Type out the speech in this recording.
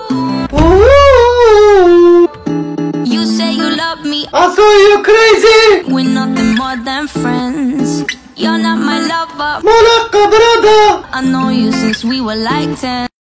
You say you love me. I saw you crazy. We're nothing more than friends. You're not my lover. Malaka brother. I know you since we were like 10.